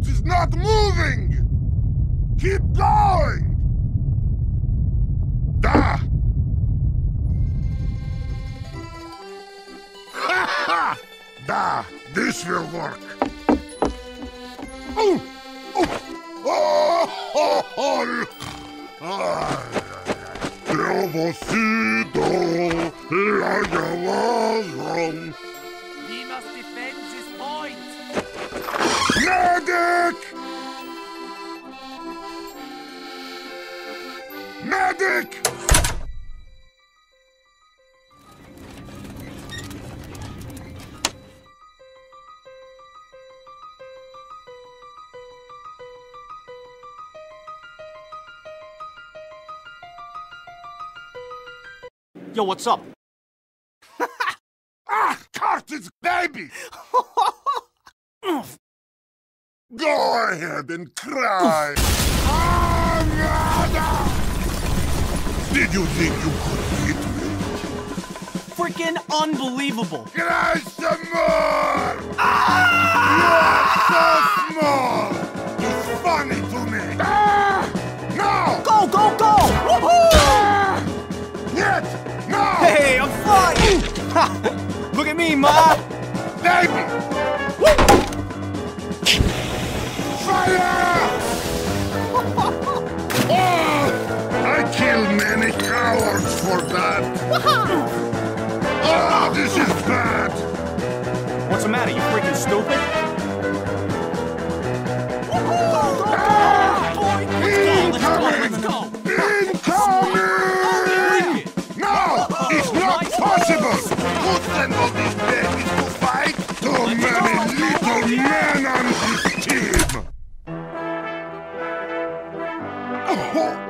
cart is not moving! Keep going! Da! Ha ha! Da! This will work! Oh! Oh! Oh! Oh! Oh! He must defend his point! Medic! Medic! Yo, what's up? Ah, cartridge baby! Go ahead and cry! Did you think you could beat me? Freaking unbelievable! Cry some more! You're so small! It's funny to me! No! Go, go, go! Woohoo! Yet! No! Hey, I'm flying! Look at me, Ma! Baby! Fire! Oh! I killed many cowards for that! Oh, this is bad! What's the matter, you freaking stupid? Let's go! Incoming! No! It's not possible! Who sent all these babies to fight? Too many little men on this team! Oh.